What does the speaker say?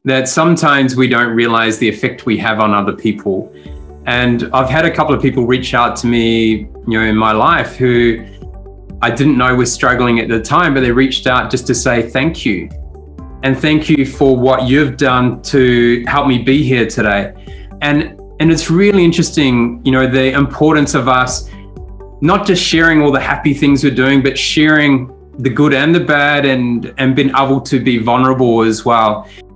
that sometimes we don't realize the effect we have on other people. And I've had a couple of people reach out to me, in my life who I didn't know was struggling at the time, but they reached out just to say thank you. And thank you for what you've done to help me be here today. And it's really interesting, the importance of us not just sharing all the happy things we're doing, but sharing the good and the bad, and being able to be vulnerable as well.